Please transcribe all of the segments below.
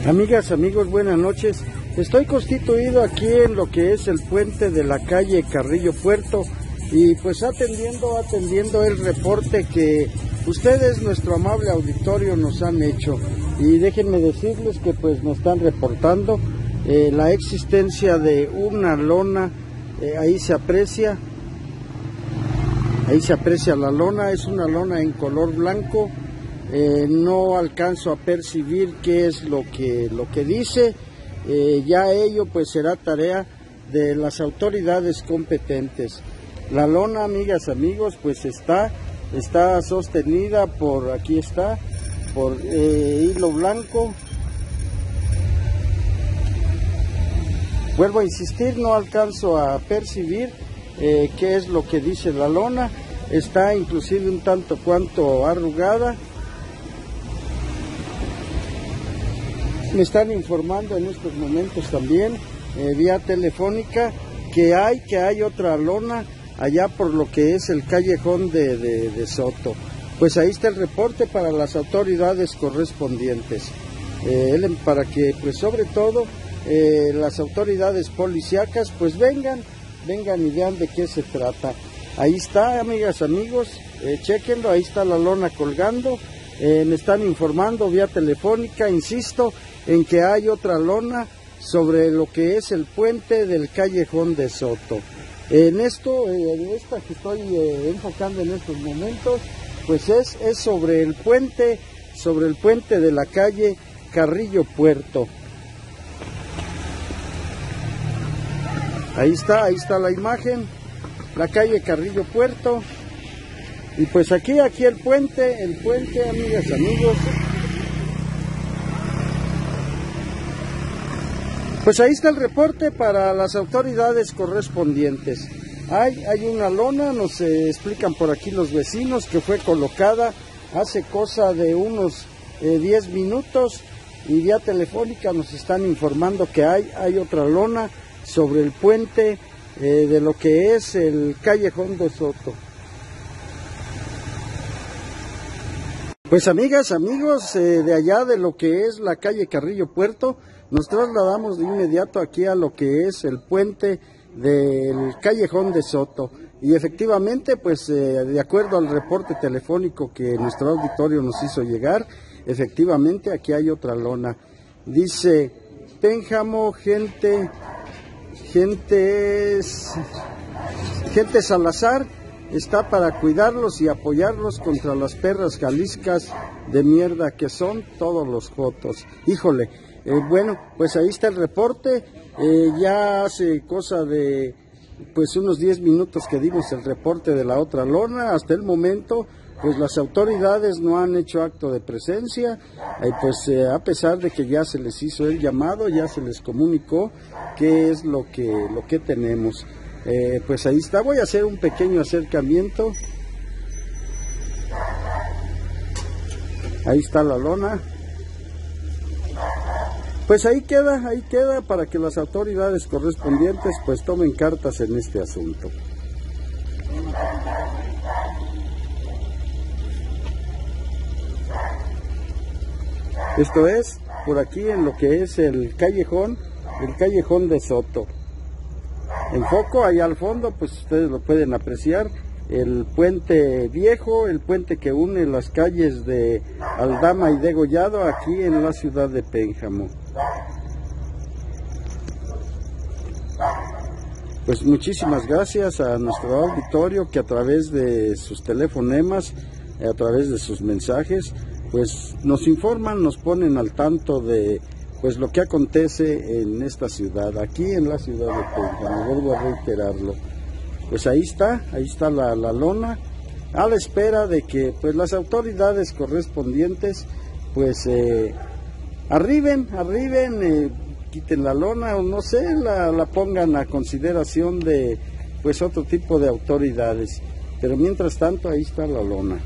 Amigas, amigos, buenas noches. Estoy constituido aquí en lo que es el puente de la calle Carrillo Puerto y pues atendiendo el reporte que ustedes, nuestro amable auditorio, nos han hecho. Y déjenme decirles que pues nos están reportando la existencia de una lona. Ahí se aprecia la lona. Es una lona en color blanco. No alcanzo a percibir qué es lo que dice. Ya ello pues será tarea de las autoridades competentes. La lona, amigas, amigos, pues está sostenida por, aquí está, por hilo blanco. Vuelvo a insistir, no alcanzo a percibir qué es lo que dice la lona. Está inclusive un tanto cuanto arrugada. Me están informando en estos momentos también, vía telefónica, que hay otra lona allá por lo que es el callejón de Soto. Pues ahí está el reporte para las autoridades correspondientes, para que pues sobre todo las autoridades policíacas pues vengan y vean de qué se trata. Ahí está, amigas, amigos, chéquenlo, ahí está la lona colgando. Me están informando vía telefónica, insisto, en que hay otra lona sobre lo que es el puente del callejón de Soto. En esta que estoy enfocando en estos momentos, pues es sobre el puente de la calle Carrillo Puerto. Ahí está la imagen, la calle Carrillo Puerto. Y pues aquí el puente, amigas, amigos. Pues ahí está el reporte para las autoridades correspondientes. Hay una lona, nos explican por aquí los vecinos, que fue colocada hace cosa de unos 10 minutos, y vía telefónica nos están informando que hay otra lona sobre el puente de lo que es el callejón de Soto. Pues amigas, amigos, de allá de lo que es la calle Carrillo Puerto, nos trasladamos de inmediato aquí a lo que es el puente del callejón de Soto. Y efectivamente, pues de acuerdo al reporte telefónico que nuestro auditorio nos hizo llegar, efectivamente aquí hay otra lona. Dice: Pénjamo, gente Salazar está para cuidarlos y apoyarlos contra las perras jaliscas de mierda que son todos los jotos. Híjole, bueno, pues ahí está el reporte. Ya hace cosa de pues unos 10 minutos que dimos el reporte de la otra lona. Hasta el momento pues las autoridades no han hecho acto de presencia, pues a pesar de que ya se les hizo el llamado, ya se les comunicó qué es lo que tenemos. Pues ahí está, voy a hacer un pequeño acercamiento. Ahí está la lona. Pues ahí queda para que las autoridades correspondientes pues tomen cartas en este asunto. Esto es por aquí en lo que es el callejón de Soto. Enfoco allá al fondo, pues ustedes lo pueden apreciar, el puente viejo, el puente que une las calles de Aldama y Degollado aquí en la ciudad de Pénjamo. Pues muchísimas gracias a nuestro auditorio que a través de sus telefonemas, a través de sus mensajes, pues nos informan, nos ponen al tanto de pues lo que acontece en esta ciudad, aquí en la ciudad de Pénjamo. Vuelvo a reiterarlo. Pues ahí está la lona, a la espera de que pues las autoridades correspondientes pues arriben, quiten la lona, o no sé, la pongan a consideración de pues otro tipo de autoridades. Pero mientras tanto ahí está la lona.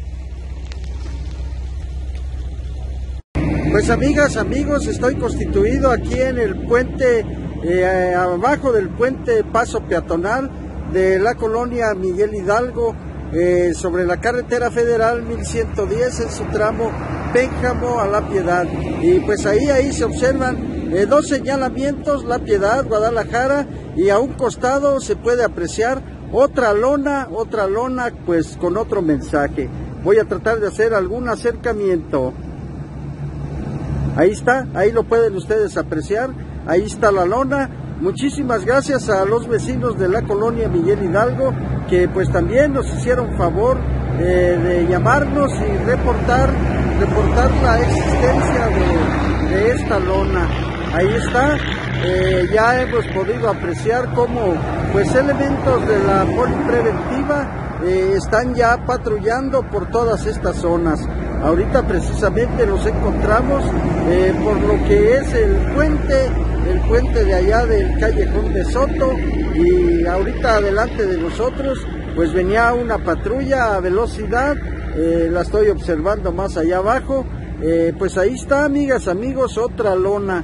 Pues amigas, amigos, estoy constituido aquí en el puente, abajo del puente paso peatonal de la colonia Miguel Hidalgo, sobre la carretera federal 1110 en su tramo Pénjamo a La Piedad. Y pues ahí se observan dos señalamientos, La Piedad, Guadalajara, y a un costado se puede apreciar otra lona pues con otro mensaje. Voy a tratar de hacer algún acercamiento. Ahí está, ahí lo pueden ustedes apreciar, ahí está la lona. Muchísimas gracias a los vecinos de la colonia Miguel Hidalgo, que pues también nos hicieron favor de llamarnos y reportar la existencia de esta lona. Ahí está, ya hemos podido apreciar cómo pues elementos de la polipreventiva están ya patrullando por todas estas zonas. Ahorita precisamente nos encontramos por lo que es el puente de allá del Callejón de Soto, y ahorita delante de nosotros pues venía una patrulla a velocidad, la estoy observando más allá abajo, pues ahí está, amigas, amigos, otra lona.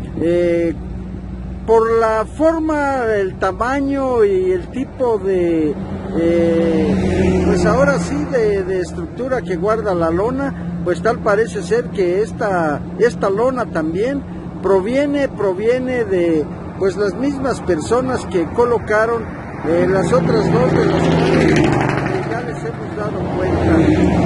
Por la forma, el tamaño y el tipo de pues ahora sí de estructura que guarda la lona, pues tal parece ser que esta lona también proviene de pues las mismas personas que colocaron las otras dos de las cuales ya les hemos dado cuenta.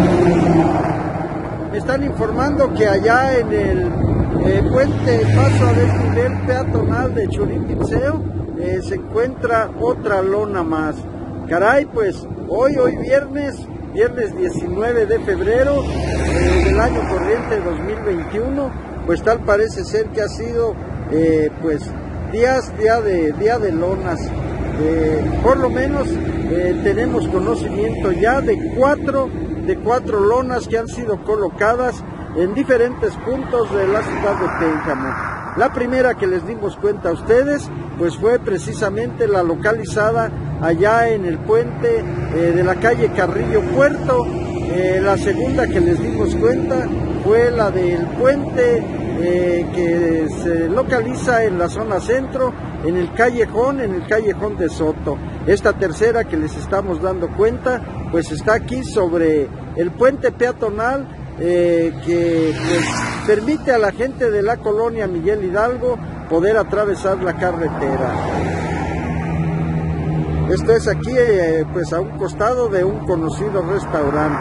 Me están informando que allá en el puente paso a desnivel peatonal de Churipitzeo se encuentra otra lona más. Caray, pues hoy viernes 19 de febrero del año corriente 2021, pues tal parece ser que ha sido pues día de lonas. Por lo menos tenemos conocimiento ya de cuatro lonas que han sido colocadas en diferentes puntos de la ciudad de Pénjamo. La primera que les dimos cuenta a ustedes pues fue precisamente la localizada allá en el puente de la calle Carrillo Puerto. La segunda que les dimos cuenta fue la del puente que se localiza en la zona centro, en el callejón de Soto. Esta tercera que les estamos dando cuenta pues está aquí sobre el puente peatonal que pues permite a la gente de la colonia Miguel Hidalgo poder atravesar la carretera. Esto es aquí pues a un costado de un conocido restaurante.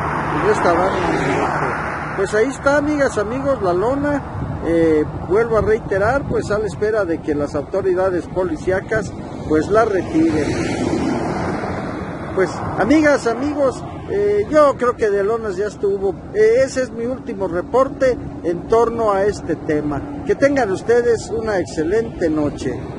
Pues ahí está, amigas, amigos, la lona. Vuelvo a reiterar, pues a la espera de que las autoridades policíacas pues la retiren. Pues amigas, amigos, yo creo que de lonas ya estuvo. Ese es mi último reporte en torno a este tema. Que tengan ustedes una excelente noche.